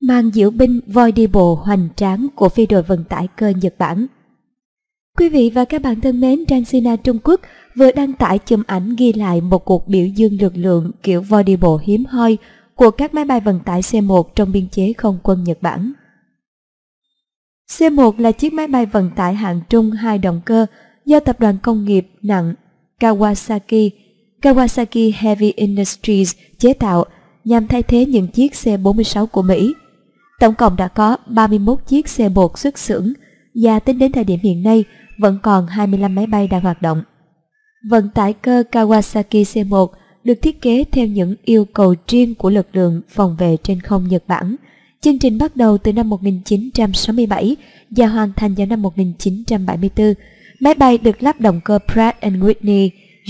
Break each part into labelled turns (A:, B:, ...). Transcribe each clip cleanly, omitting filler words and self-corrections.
A: màn diễu binh voi đi bộ hoành tráng của phi đội vận tải cơ Nhật Bản. Quý vị và các bạn thân mến, trang Sina Trung Quốc vừa đăng tải chùm ảnh ghi lại một cuộc biểu dương lực lượng kiểu voi đi bộ hiếm hoi của các máy bay vận tải C-1 trong biên chế không quân Nhật Bản. C-1 là chiếc máy bay vận tải hạng trung 2 động cơ do tập đoàn công nghiệp nặng Kawasaki Heavy Industries chế tạo nhằm thay thế những chiếc C-46 của Mỹ. Tổng cộng đã có 31 chiếc C-1 xuất xưởng và tính đến thời điểm hiện nay vẫn còn 25 máy bay đang hoạt động. Vận tải cơ Kawasaki C-1 được thiết kế theo những yêu cầu riêng của lực lượng phòng vệ trên không Nhật Bản. Chương trình bắt đầu từ năm 1967 và hoàn thành vào năm 1974. Máy bay được lắp động cơ Pratt & Whitney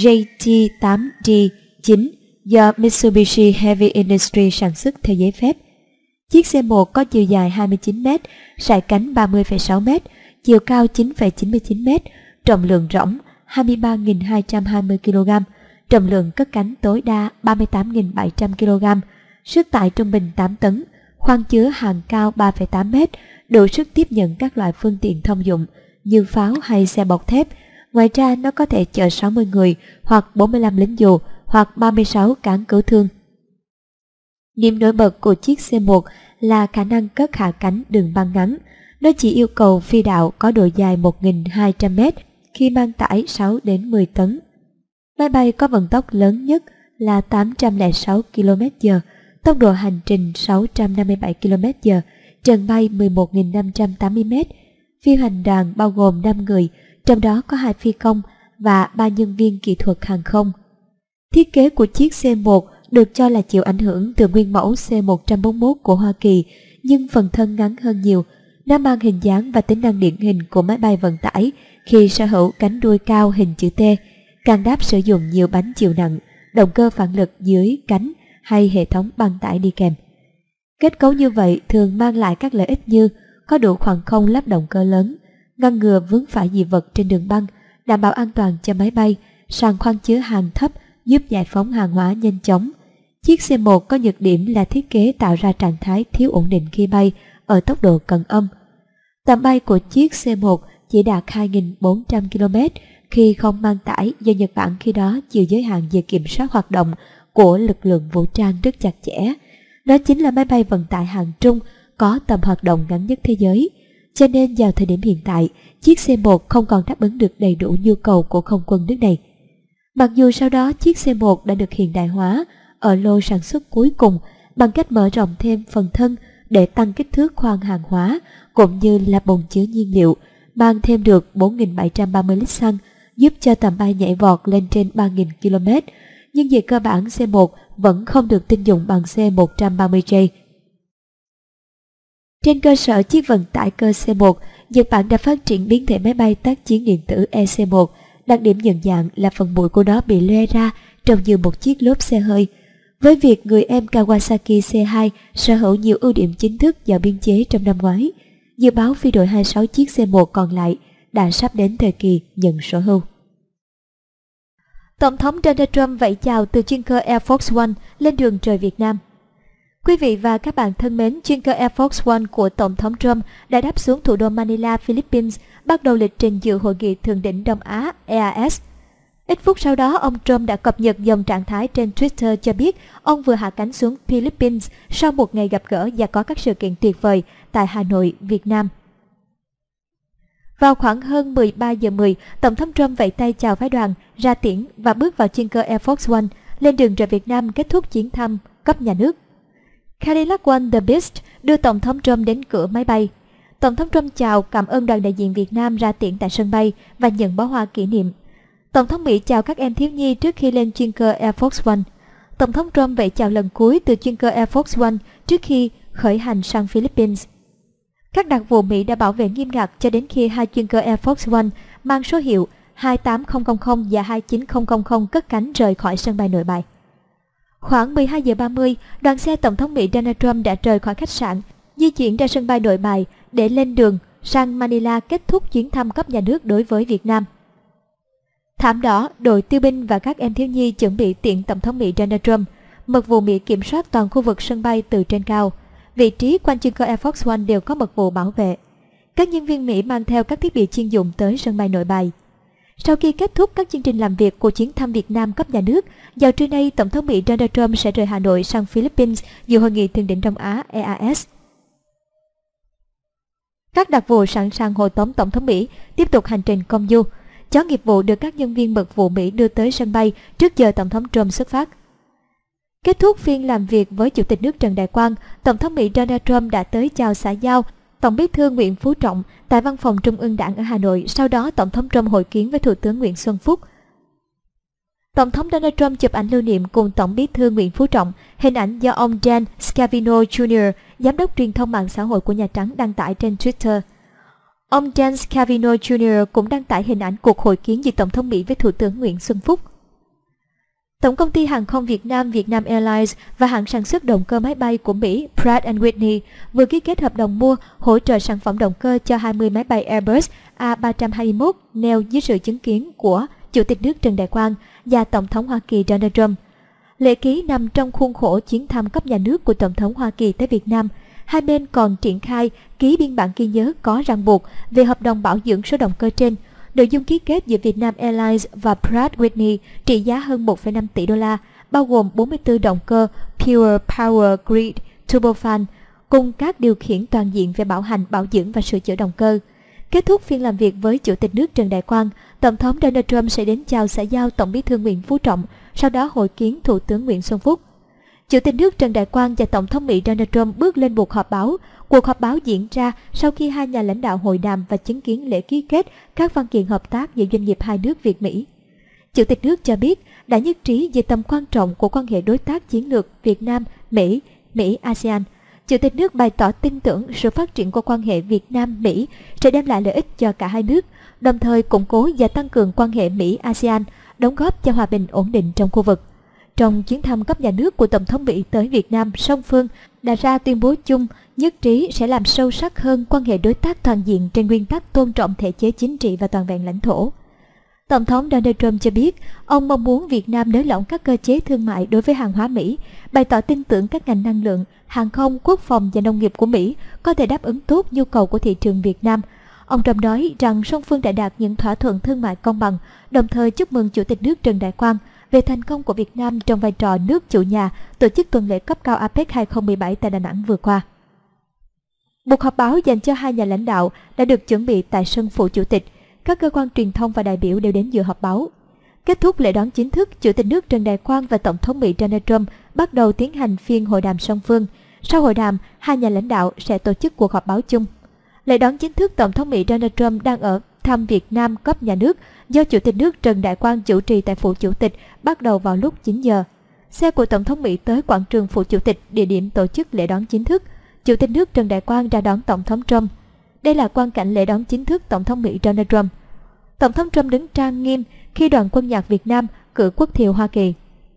A: JT8D9 do Mitsubishi Heavy Industries sản xuất theo giấy phép. Chiếc C-1 có chiều dài 29 m, sải cánh 30,6 m, chiều cao 9,99 m, trọng lượng rỗng 23.220 kg, trọng lượng cất cánh tối đa 38.700 kg, sức tải trung bình 8 tấn, khoang chứa hàng cao 3,8 m, đủ sức tiếp nhận các loại phương tiện thông dụng như pháo hay xe bọc thép. Ngoài ra, nó có thể chở 60 người hoặc 45 lính dù hoặc 36 cán cứu thương. Điểm nổi bật của chiếc C-1 là khả năng cất hạ cánh đường băng ngắn. Nó chỉ yêu cầu phi đạo có độ dài 1.200 m khi mang tải 6 đến 10 tấn. Máy bay có vận tốc lớn nhất là 806 km/h, tốc độ hành trình 657 km/h, trần bay 11.580 m. Phi hành đoàn bao gồm 5 người, trong đó có 2 phi công và 3 nhân viên kỹ thuật hàng không. Thiết kế của chiếc C-1 được cho là chịu ảnh hưởng từ nguyên mẫu C-141 của Hoa Kỳ, nhưng phần thân ngắn hơn nhiều. Nó mang hình dáng và tính năng điển hình của máy bay vận tải khi sở hữu cánh đuôi cao hình chữ T, càng đáp sử dụng nhiều bánh chịu nặng, động cơ phản lực dưới cánh hay hệ thống băng tải đi kèm. Kết cấu như vậy thường mang lại các lợi ích như có đủ khoảng không lắp động cơ lớn, ngăn ngừa vướng phải dị vật trên đường băng, đảm bảo an toàn cho máy bay, sàn khoang chứa hàng thấp giúp giải phóng hàng hóa nhanh chóng. Chiếc C-1 có nhược điểm là thiết kế tạo ra trạng thái thiếu ổn định khi bay ở tốc độ cận âm. Tầm bay của chiếc C-1 chỉ đạt 2.400 km khi không mang tải, do Nhật Bản khi đó chịu giới hạn về kiểm soát hoạt động của lực lượng vũ trang rất chặt chẽ. Đó chính là máy bay vận tải hạng trung có tầm hoạt động ngắn nhất thế giới. Cho nên vào thời điểm hiện tại, chiếc C-1 không còn đáp ứng được đầy đủ nhu cầu của không quân nước này. Mặc dù sau đó chiếc C-1 đã được hiện đại hóa ở lô sản xuất cuối cùng bằng cách mở rộng thêm phần thân để tăng kích thước khoang hàng hóa cũng như là bồn chứa nhiên liệu, mang thêm được 4.730 lít xăng, giúp cho tầm bay nhảy vọt lên trên 3.000 km. Nhưng về cơ bản, C-1 vẫn không được tin dụng bằng C-130J. Trên cơ sở chiếc vận tải cơ C-1, Nhật Bản đã phát triển biến thể máy bay tác chiến điện tử EC-1. Đặc điểm nhận dạng là phần bụi của nó bị loe ra trông như một chiếc lốp xe hơi. Với việc người em Kawasaki C2 sở hữu nhiều ưu điểm chính thức vào biên chế trong năm ngoái, dự báo phi đội 26 chiếc C-1 còn lại đã sắp đến thời kỳ nhận sở hưu. Tổng thống Donald Trump vẫy chào từ chuyên cơ Air Force One lên đường trời Việt Nam. Quý vị và các bạn thân mến, chuyên cơ Air Force One của Tổng thống Trump đã đáp xuống thủ đô Manila, Philippines, bắt đầu lịch trình dự hội nghị thượng đỉnh Đông Á EAS. Ít phút sau đó, ông Trump đã cập nhật dòng trạng thái trên Twitter cho biết ông vừa hạ cánh xuống Philippines sau một ngày gặp gỡ và có các sự kiện tuyệt vời tại Hà Nội, Việt Nam. Vào khoảng hơn 13 giờ 10, Tổng thống Trump vẫy tay chào phái đoàn, ra tiễn và bước vào chuyên cơ Air Force One lên đường rời Việt Nam, kết thúc chuyến thăm cấp nhà nước. Cadillac One The Beast đưa Tổng thống Trump đến cửa máy bay. Tổng thống Trump chào, cảm ơn đoàn đại diện Việt Nam ra tiễn tại sân bay và nhận bó hoa kỷ niệm. Tổng thống Mỹ chào các em thiếu nhi trước khi lên chuyên cơ Air Force One. Tổng thống Trump vẫy chào lần cuối từ chuyên cơ Air Force One trước khi khởi hành sang Philippines. Các đặc vụ Mỹ đã bảo vệ nghiêm ngặt cho đến khi hai chuyên cơ Air Force One mang số hiệu 28000 và 29000 cất cánh rời khỏi sân bay Nội Bài. Khoảng 12 giờ 30, đoàn xe Tổng thống Mỹ Donald Trump đã rời khỏi khách sạn, di chuyển ra sân bay Nội Bài để lên đường sang Manila kết thúc chuyến thăm cấp nhà nước đối với Việt Nam. Thảm đỏ, đội tiêu binh và các em thiếu nhi chuẩn bị tiễn Tổng thống Mỹ Donald Trump. Mật vụ Mỹ kiểm soát toàn khu vực sân bay từ trên cao. vị trí quanh chuyên cơ Air Force One đều có mật vụ bảo vệ. Các nhân viên Mỹ mang theo các thiết bị chuyên dụng tới sân bay Nội Bài. Sau khi kết thúc các chương trình làm việc của chuyến thăm Việt Nam cấp nhà nước, vào trưa nay, Tổng thống Mỹ Donald Trump sẽ rời Hà Nội sang Philippines dự hội nghị thượng đỉnh Đông Á EAS. Các đặc vụ sẵn sàng hộ tống Tổng thống Mỹ tiếp tục hành trình công du. Chó nghiệp vụ được các nhân viên mật vụ Mỹ đưa tới sân bay trước giờ Tổng thống Trump xuất phát. Kết thúc phiên làm việc với Chủ tịch nước Trần Đại Quang, Tổng thống Mỹ Donald Trump đã tới chào xã giao Tổng bí thư Nguyễn Phú Trọng tại Văn phòng Trung ương Đảng ở Hà Nội. Sau đó, Tổng thống Trump hội kiến với Thủ tướng Nguyễn Xuân Phúc. Tổng thống Donald Trump chụp ảnh lưu niệm cùng Tổng bí thư Nguyễn Phú Trọng, hình ảnh do ông Dan Scavino Jr., giám đốc truyền thông mạng xã hội của Nhà Trắng đăng tải trên Twitter. Ông Dan Scavino Jr. cũng đăng tải hình ảnh cuộc hội kiến giữa Tổng thống Mỹ với Thủ tướng Nguyễn Xuân Phúc. Tổng công ty hàng không Việt Nam Vietnam Airlines và hãng sản xuất động cơ máy bay của Mỹ Pratt & Whitney vừa ký kết hợp đồng mua hỗ trợ sản phẩm động cơ cho 20 máy bay Airbus A321 neo dưới sự chứng kiến của Chủ tịch nước Trần Đại Quang và Tổng thống Hoa Kỳ Donald Trump. Lễ ký nằm trong khuôn khổ chuyến thăm cấp nhà nước của Tổng thống Hoa Kỳ tới Việt Nam. Hai bên còn triển khai ký biên bản ghi nhớ có ràng buộc về hợp đồng bảo dưỡng số động cơ trên. Nội dung ký kết giữa Vietnam Airlines và Pratt Whitney trị giá hơn 1,5 tỷ đô la, bao gồm 44 động cơ Pure Power Grid Turbofan, cùng các điều khiển toàn diện về bảo hành, bảo dưỡng và sửa chữa động cơ. Kết thúc phiên làm việc với Chủ tịch nước Trần Đại Quang, Tổng thống Donald Trump sẽ đến chào xã giao Tổng bí thư Nguyễn Phú Trọng, sau đó hội kiến Thủ tướng Nguyễn Xuân Phúc. Chủ tịch nước Trần Đại Quang và Tổng thống Mỹ Donald Trump bước lên buổi họp báo. Cuộc họp báo diễn ra sau khi hai nhà lãnh đạo hội đàm và chứng kiến lễ ký kết các văn kiện hợp tác giữa doanh nghiệp hai nước Việt-Mỹ. Chủ tịch nước cho biết đã nhất trí về tầm quan trọng của quan hệ đối tác chiến lược Việt Nam-Mỹ, Mỹ-ASEAN. Chủ tịch nước bày tỏ tin tưởng sự phát triển của quan hệ Việt Nam-Mỹ sẽ đem lại lợi ích cho cả hai nước, đồng thời củng cố và tăng cường quan hệ Mỹ-ASEAN, đóng góp cho hòa bình ổn định trong khu vực. Trong chuyến thăm cấp nhà nước của Tổng thống Mỹ tới Việt Nam, song phương đã ra tuyên bố chung nhất trí sẽ làm sâu sắc hơn quan hệ đối tác toàn diện trên nguyên tắc tôn trọng thể chế chính trị và toàn vẹn lãnh thổ. Tổng thống Donald Trump cho biết ông mong muốn Việt Nam nới lỏng các cơ chế thương mại đối với hàng hóa Mỹ, bày tỏ tin tưởng các ngành năng lượng, hàng không, quốc phòng và nông nghiệp của Mỹ có thể đáp ứng tốt nhu cầu của thị trường Việt Nam. Ông Trump nói rằng song phương đã đạt những thỏa thuận thương mại công bằng, đồng thời chúc mừng Chủ tịch nước Trần Đại Quang về thành công của Việt Nam trong vai trò nước chủ nhà tổ chức tuần lễ cấp cao APEC 2017 tại Đà Nẵng vừa qua. Buổi họp báo dành cho hai nhà lãnh đạo đã được chuẩn bị tại sân phủ Chủ tịch. Các cơ quan truyền thông và đại biểu đều đến dự họp báo. Kết thúc lễ đón chính thức, Chủ tịch nước Trần Đại Quang và Tổng thống Mỹ Donald Trump bắt đầu tiến hành phiên hội đàm song phương. Sau hội đàm, hai nhà lãnh đạo sẽ tổ chức cuộc họp báo chung. Lễ đón chính thức Tổng thống Mỹ Donald Trump đang ở thăm Việt Nam cấp nhà nước do Chủ tịch nước Trần Đại Quang chủ trì tại phủ Chủ tịch bắt đầu vào lúc 9 giờ. Xe của Tổng thống Mỹ tới quảng trường phủ Chủ tịch, địa điểm tổ chức lễ đón chính thức. Chủ tịch nước Trần Đại Quang ra đón Tổng thống Trump. Đây là quang cảnh lễ đón chính thức Tổng thống Mỹ Donald Trump. Tổng thống Trump đứng trang nghiêm khi đoàn quân nhạc Việt Nam cử quốc thiều Hoa Kỳ.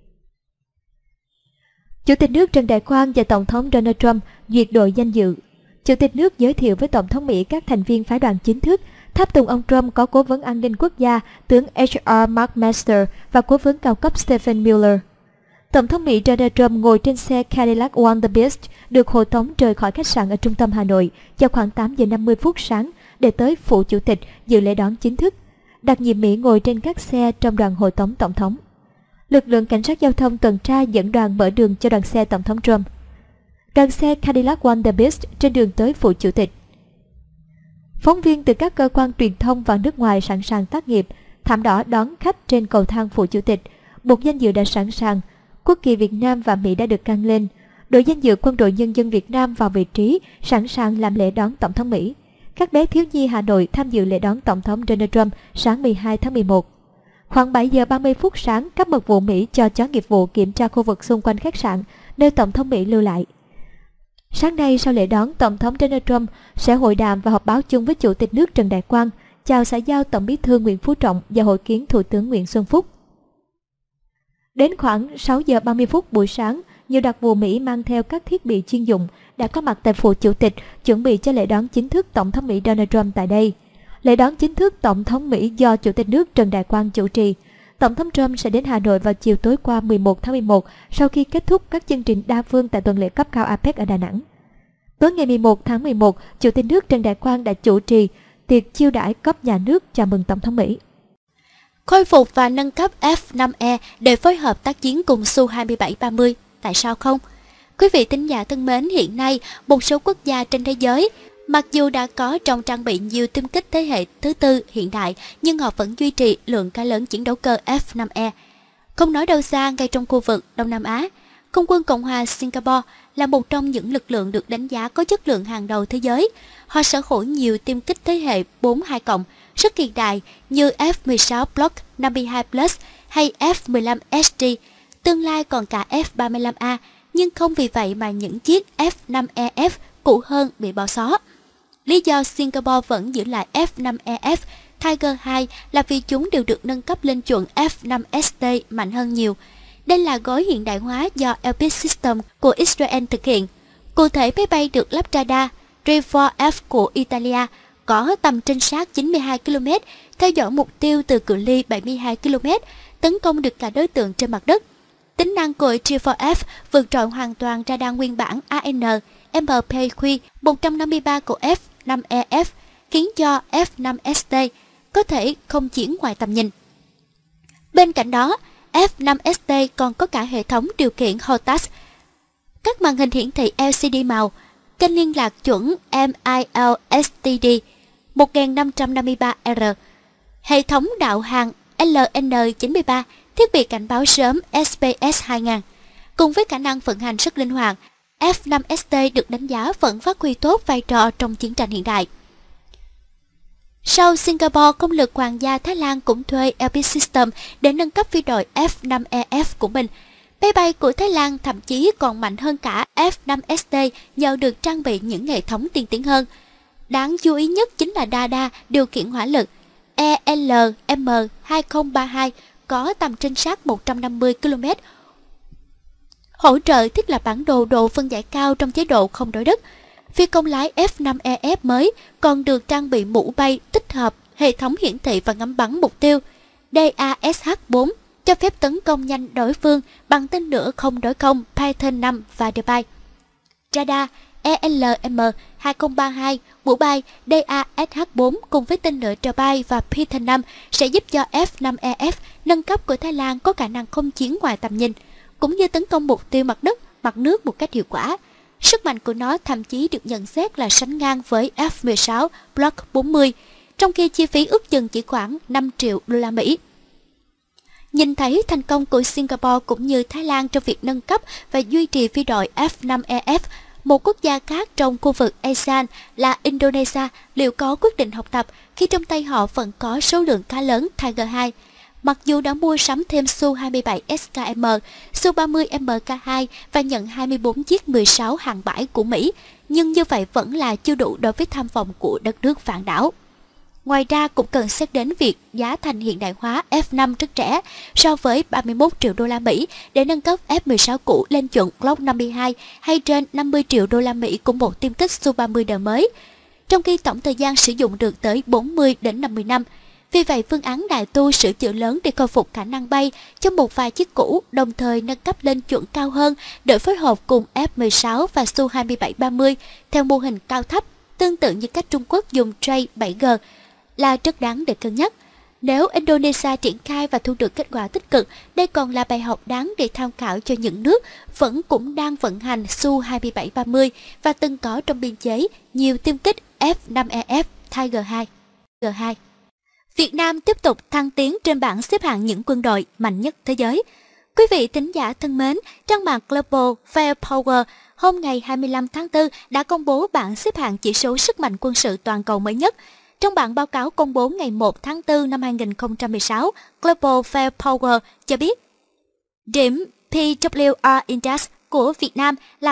A: Chủ tịch nước Trần Đại Quang và Tổng thống Donald Trump duyệt đội danh dự. Chủ tịch nước giới thiệu với Tổng thống Mỹ các thành viên phái đoàn chính thức. Tháp tùng ông Trump có Cố vấn An ninh Quốc gia tướng H.R. McMaster và Cố vấn cao cấp Stephen Miller. Tổng thống Mỹ Donald Trump ngồi trên xe Cadillac Wanderbeest được hộ tống rời khỏi khách sạn ở trung tâm Hà Nội vào khoảng 8 giờ 50 phút sáng để tới phủ Chủ tịch dự lễ đón chính thức. Đặc nhiệm Mỹ ngồi trên các xe trong đoàn hộ tống Tổng thống. Lực lượng cảnh sát giao thông tuần tra dẫn đoàn mở đường cho đoàn xe Tổng thống Trump. Đoàn xe Cadillac Wanderbeest trên đường tới phủ Chủ tịch. Phóng viên từ các cơ quan truyền thông và nước ngoài sẵn sàng tác nghiệp, thảm đỏ đón khách trên cầu thang phủ Chủ tịch. Bục danh dự đã sẵn sàng, quốc kỳ Việt Nam và Mỹ đã được căng lên. Đội danh dự Quân đội Nhân dân Việt Nam vào vị trí, sẵn sàng làm lễ đón Tổng thống Mỹ. Các bé thiếu nhi Hà Nội tham dự lễ đón Tổng thống Donald Trump sáng 12 tháng 11. Khoảng 7 giờ 30 phút sáng, các mật vụ Mỹ cho chó nghiệp vụ kiểm tra khu vực xung quanh khách sạn nơi Tổng thống Mỹ lưu lại. Sáng nay, sau lễ đón, Tổng thống Donald Trump sẽ hội đàm và họp báo chung với Chủ tịch nước Trần Đại Quang, chào xã giao Tổng bí thư Nguyễn Phú Trọng và hội kiến Thủ tướng Nguyễn Xuân Phúc. Đến khoảng 6 giờ 30 phút buổi sáng, nhiều đặc vụ Mỹ mang theo các thiết bị chuyên dụng đã có mặt tại phủ Chủ tịch chuẩn bị cho lễ đón chính thức Tổng thống Mỹ Donald Trump tại đây. Lễ đón chính thức Tổng thống Mỹ do Chủ tịch nước Trần Đại Quang chủ trì. Tổng thống Trump sẽ đến Hà Nội vào chiều tối qua 11 tháng 11 sau khi kết thúc các chương trình đa phương tại tuần lễ cấp cao APEC ở Đà Nẵng. Tối ngày 11 tháng 11, Chủ tịch nước Trần Đại Quang đã chủ trì tiệc chiêu đãi cấp nhà nước chào mừng Tổng thống Mỹ.
B: Khôi phục và nâng cấp F-5E để phối hợp tác chiến cùng Su-27-30. Tại sao không? Quý vị thính giả thân mến, hiện nay một số quốc gia trên thế giới mặc dù đã có trong trang bị nhiều tiêm kích thế hệ thứ tư hiện đại, nhưng họ vẫn duy trì lượng khá lớn chiến đấu cơ F-5E. Không nói đâu xa, ngay trong khu vực Đông Nam Á, Không quân Cộng hòa Singapore là một trong những lực lượng được đánh giá có chất lượng hàng đầu thế giới. Họ sở hữu nhiều tiêm kích thế hệ 42+, rất hiện đại như F-16 Block 52 Plus hay F-15 ST, tương lai còn cả F-35A, nhưng không vì vậy mà những chiếc F-5EF cũ hơn bị bỏ xó. Lý do Singapore vẫn giữ lại F-5EF Tiger II là vì chúng đều được nâng cấp lên chuẩn F-5 ST mạnh hơn nhiều. Đây là gói hiện đại hóa do Elbit System của Israel thực hiện. Cụ thể, máy bay được lắp radar Trifor-F của Italia có tầm trinh sát 92 km, theo dõi mục tiêu từ cự ly 72 km, tấn công được cả đối tượng trên mặt đất. Tính năng của Trifor-F vượt trội hoàn toàn radar nguyên bản AN MPQ 153 của F-5EF, khiến cho F-5ST có thể không chiến ngoài tầm nhìn. Bên cạnh đó, F-5ST còn có cả hệ thống điều khiển HOTAS, các màn hình hiển thị LCD màu, kênh liên lạc chuẩn MIL-STD 1553R, hệ thống đạo hàng LN93, thiết bị cảnh báo sớm SPS 2000. Cùng với khả năng vận hành rất linh hoạt, F-5ST được đánh giá vẫn phát huy tốt vai trò trong chiến tranh hiện đại. Sau Singapore, công lực hoàng gia Thái Lan cũng thuê Elbit System để nâng cấp phi đội F-5EF của mình. Máy bay của Thái Lan thậm chí còn mạnh hơn cả F-5ST nhờ được trang bị những hệ thống tiên tiến hơn. Đáng chú ý nhất chính là radar điều khiển hỏa lực ELM-2032 có tầm trinh sát 150 km, hỗ trợ thiết lập bản đồ độ phân giải cao trong chế độ không đối đất. Phi công lái F-5EF mới còn được trang bị mũ bay tích hợp hệ thống hiển thị và ngắm bắn mục tiêu DASH-4, cho phép tấn công nhanh đối phương bằng tên lửa không đối không Python 5 và Dubai. Radar ELM-2032, mũ bay DASH-4 cùng với tên lửa Dubai và Python 5 sẽ giúp cho F-5EF nâng cấp của Thái Lan có khả năng không chiến ngoài tầm nhìn, cũng như tấn công mục tiêu mặt đất, mặt nước một cách hiệu quả. Sức mạnh của nó thậm chí được nhận xét là sánh ngang với F-16 Block 40, trong khi chi phí ước chừng chỉ khoảng 5 triệu đô la Mỹ. Nhìn thấy thành công của Singapore cũng như Thái Lan trong việc nâng cấp và duy trì phi đội F-5EF, một quốc gia khác trong khu vực ASEAN là Indonesia liệu có quyết định học tập khi trong tay họ vẫn có số lượng khá lớn Tiger II. Mặc dù đã mua sắm thêm Su-27 SKM, Su-30 MK2 và nhận 24 chiếc 16 hàng bãi của Mỹ, nhưng như vậy vẫn là chưa đủ đối với tham vọng của đất nước vạn đảo. Ngoài ra cũng cần xét đến việc giá thành hiện đại hóa F5 rất rẻ so với 31 triệu đô la Mỹ để nâng cấp F16 cũ lên chuẩn Block 52 hay trên 50 triệu đô la Mỹ của một tiêm kích Su-30 đời mới, trong khi tổng thời gian sử dụng được tới 40 đến 50 năm. Vì vậy, phương án đại tu sửa chữa lớn để khôi phục khả năng bay cho một vài chiếc cũ, đồng thời nâng cấp lên chuẩn cao hơn để phối hợp cùng F-16 và Su-27-30 theo mô hình cao thấp, tương tự như cách Trung Quốc dùng J 7G là rất đáng để cân nhắc. Nếu Indonesia triển khai và thu được kết quả tích cực, đây còn là bài học đáng để tham khảo cho những nước vẫn cũng đang vận hành Su-27-30 và từng có trong biên chế nhiều tiêm kích F-5EF Tiger II. Việt Nam tiếp tục thăng tiến trên bảng xếp hạng những quân đội mạnh nhất thế giới. Quý vị thính giả thân mến, trang mạng Global Firepower hôm ngày 25 tháng 4 đã công bố bảng xếp hạng chỉ số sức mạnh quân sự toàn cầu mới nhất. Trong bản báo cáo công bố ngày 1 tháng 4 năm 2016, Global Firepower cho biết điểm PWR Index của Việt Nam là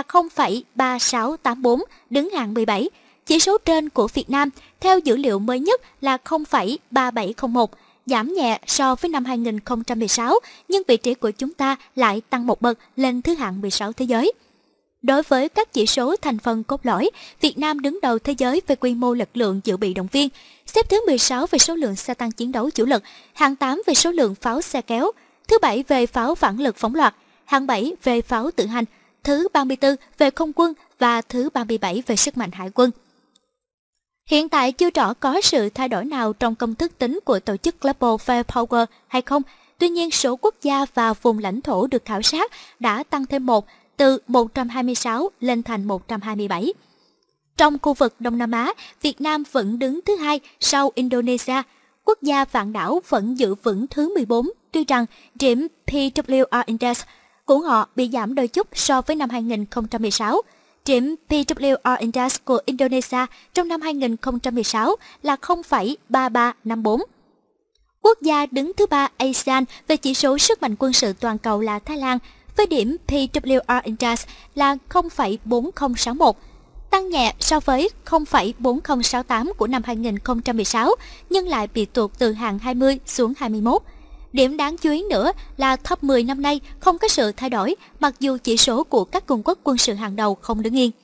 B: 0,3684, đứng hạng 17. Chỉ số trên của Việt Nam theo dữ liệu mới nhất là 0,3701, giảm nhẹ so với năm 2016, nhưng vị trí của chúng ta lại tăng một bậc lên thứ hạng 16 thế giới. Đối với các chỉ số thành phần cốt lõi, Việt Nam đứng đầu thế giới về quy mô lực lượng dự bị động viên, xếp thứ 16 về số lượng xe tăng chiến đấu chủ lực, hạng 8 về số lượng pháo xe kéo, thứ 7 về pháo phản lực phóng loạt, hạng 7 về pháo tự hành, thứ 34 về không quân và thứ 37 về sức mạnh hải quân. Hiện tại chưa rõ có sự thay đổi nào trong công thức tính của tổ chức Global Firepower hay không. Tuy nhiên, số quốc gia và vùng lãnh thổ được khảo sát đã tăng thêm một, từ 126 lên thành 127. Trong khu vực Đông Nam Á, Việt Nam vẫn đứng thứ 2 sau Indonesia. Quốc gia vạn đảo vẫn giữ vững thứ 14, tuy rằng điểm PWR Index của họ bị giảm đôi chút so với năm 2016. Điểm PWR Index của Indonesia trong năm 2016 là 0,3354. Quốc gia đứng thứ 3 ASEAN về chỉ số sức mạnh quân sự toàn cầu là Thái Lan, với điểm PWR Index là 0,4061, tăng nhẹ so với 0,4068 của năm 2016, nhưng lại bị tụt từ hạng 20 xuống 21. Điểm đáng chú ý nữa là top 10 năm nay không có sự thay đổi, mặc dù chỉ số của các cường quốc quân sự hàng đầu không đứng yên.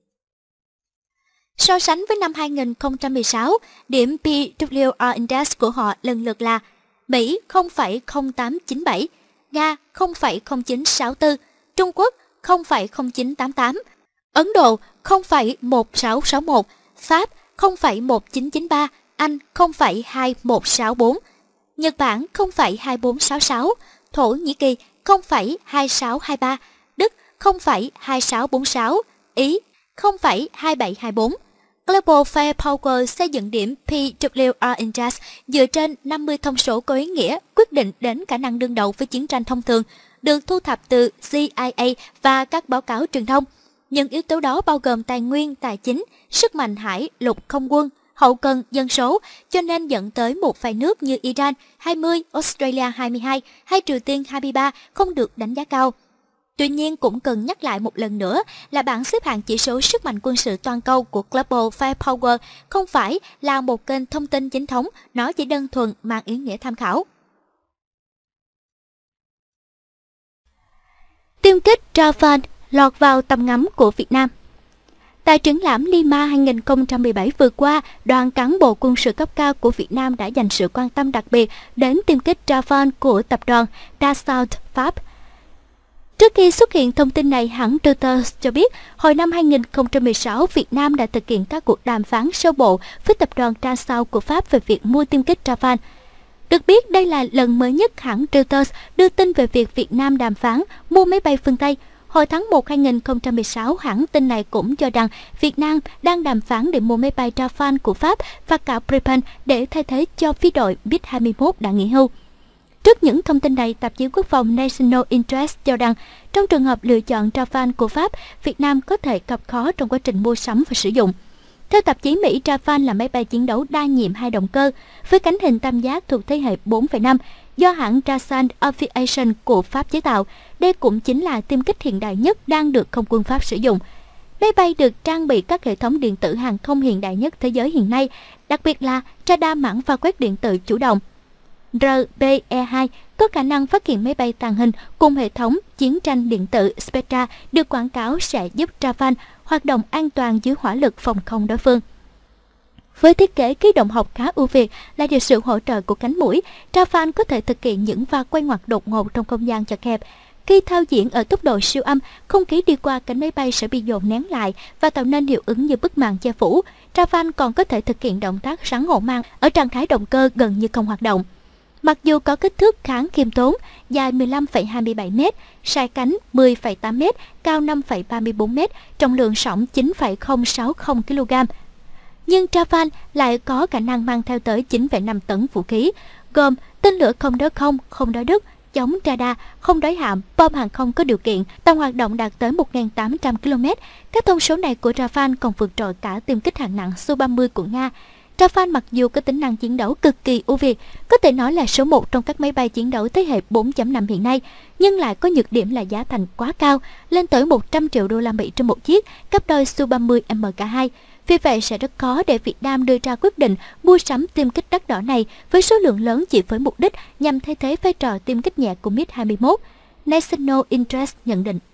B: So sánh với năm 2016, điểm PWR Index của họ lần lượt là Mỹ 0,0897, Nga 0,0964, Trung Quốc 0,0988, Ấn Độ 0,1661, Pháp 0,1993, Anh 0,2164, Nhật Bản 0,2466, Thổ Nhĩ Kỳ 0,2623, Đức 0,2646, Ý 0,2724. Global Firepower xây dựng điểm PWR Index dựa trên 50 thông số có ý nghĩa quyết định đến khả năng đương đầu với chiến tranh thông thường, được thu thập từ CIA và các báo cáo truyền thông. Những yếu tố đó bao gồm tài nguyên, tài chính, sức mạnh hải, lục, không quân, hậu cần, dân số, cho nên dẫn tới một vài nước như Iran 20, Australia 22 hay Triều Tiên 23 không được đánh giá cao. Tuy nhiên, cũng cần nhắc lại một lần nữa là bảng xếp hạng chỉ số sức mạnh quân sự toàn cầu của Global Firepower không phải là một kênh thông tin chính thống, nó chỉ đơn thuần mang ý nghĩa tham khảo. Tiêm kích Rafale lọt vào tầm ngắm của Việt Nam. Tại triển lãm Lima 2017 vừa qua, đoàn cán bộ quân sự cấp cao của Việt Nam đã dành sự quan tâm đặc biệt đến tiêm kích Rafale của tập đoàn Dassault Pháp. Trước khi xuất hiện thông tin này, hãng Reuters cho biết hồi năm 2016, Việt Nam đã thực hiện các cuộc đàm phán sơ bộ với tập đoàn Dassault của Pháp về việc mua tiêm kích Rafale. Được biết, đây là lần mới nhất hãng Reuters đưa tin về việc Việt Nam đàm phán mua máy bay phương Tây. Hồi tháng 1 2016, hãng tin này cũng cho rằng Việt Nam đang đàm phán để mua máy bay Rafale của Pháp và cả Gripen để thay thế cho phi đội MiG-21 đã nghỉ hưu. Trước những thông tin này, tạp chí quốc phòng National Interest cho rằng trong trường hợp lựa chọn Rafale của Pháp, Việt Nam có thể gặp khó trong quá trình mua sắm và sử dụng. Theo tạp chí Mỹ, Rafale là máy bay chiến đấu đa nhiệm 2 động cơ với cánh hình tam giác thuộc thế hệ 4,5 do hãng Dassault Aviation của Pháp chế tạo. Đây cũng chính là tiêm kích hiện đại nhất đang được không quân Pháp sử dụng. Máy bay được trang bị các hệ thống điện tử hàng không hiện đại nhất thế giới hiện nay, đặc biệt là radar mảng và quét điện tử chủ động. RBE-2 có khả năng phát hiện máy bay tàng hình cùng hệ thống chiến tranh điện tử Spectra được quảng cáo sẽ giúp Rafale hoạt động an toàn dưới hỏa lực phòng không đối phương. Với thiết kế khí động học khá ưu việt là được sự hỗ trợ của cánh mũi, Rafale có thể thực hiện những pha quay ngoặt đột ngột trong không gian chật hẹp. Khi thao diễn ở tốc độ siêu âm, không khí đi qua cánh máy bay sẽ bị dồn nén lại và tạo nên hiệu ứng như bức màn che phủ. Rafale còn có thể thực hiện động tác sắn hộ mang ở trạng thái động cơ gần như không hoạt động. Mặc dù có kích thước khá khiêm tốn, dài 15,27 m, sai cánh 10,8 m, cao 5,34 m, trọng lượng sỏng 9,060 kg, nhưng Rafale lại có khả năng mang theo tới 9,5 tấn vũ khí, gồm tên lửa không đối không, không đối đất, chống radar, không đối hạm, bom hàng không có điều kiện, tầm hoạt động đạt tới 1.800 km. Các thông số này của Rafale còn vượt trội cả tiêm kích hạng nặng Su-30 của Nga. Rafale mặc dù có tính năng chiến đấu cực kỳ ưu việt, có thể nói là số 1 trong các máy bay chiến đấu thế hệ 4.5 hiện nay, nhưng lại có nhược điểm là giá thành quá cao, lên tới 100 triệu đô la Mỹ trên một chiếc, gấp đôi Su-30 MK2. Vì vậy sẽ rất khó để Việt Nam đưa ra quyết định mua sắm tiêm kích đắt đỏ này với số lượng lớn chỉ với mục đích nhằm thay thế vai trò tiêm kích nhẹ của MiG-21. National Interest nhận định.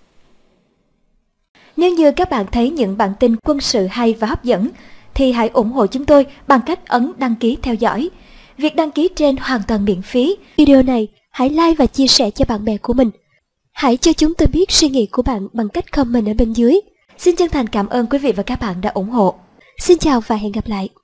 A: Nếu như các bạn thấy những bản tin quân sự hay và hấp dẫn, thì hãy ủng hộ chúng tôi bằng cách ấn đăng ký theo dõi. Việc đăng ký trên hoàn toàn miễn phí. Video này hãy like và chia sẻ cho bạn bè của mình.
C: Hãy cho chúng tôi biết suy nghĩ của bạn bằng cách comment ở bên dưới. Xin chân thành cảm ơn quý vị và các bạn đã ủng hộ. Xin chào và hẹn gặp lại.